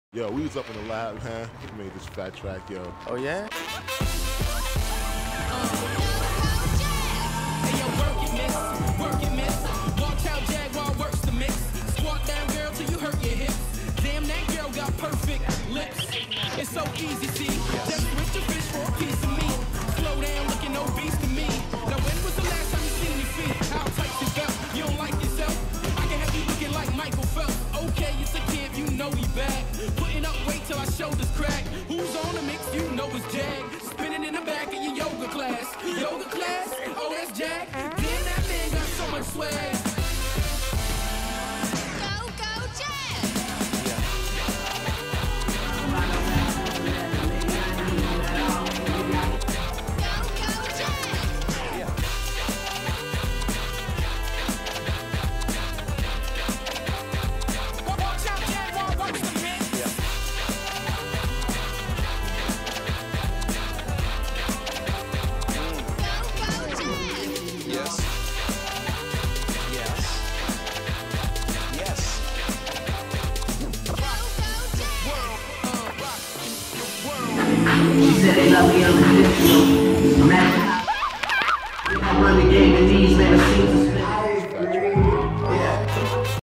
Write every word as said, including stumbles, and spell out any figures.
Yo, we was up in the lab, man. We made this fat track, yo. Oh, yeah? Hey, yo, work it, miss. Work it, miss. Walk out, Jaguar works the mix. Squat down, girl, till you hurt your hips. Damn, that girl got perfect lips. It's so easy, see. Just switch your fish for a piece of meat. Slow down, looking obese to me. Now, when was the last time you seen your feet? How tight you felt? You don't like yourself? I can have you looking like Michael Phelps. Okay, it's a kid, you know he bad. Putting up weight till our shoulders crack. Who's on the mix? You know it's Jag. Spinning in the back of your yoga class. Yoga class? Oh, that's Jag. Damn, that man got so much swag. Go, go, Jag! She said they love me unconditional.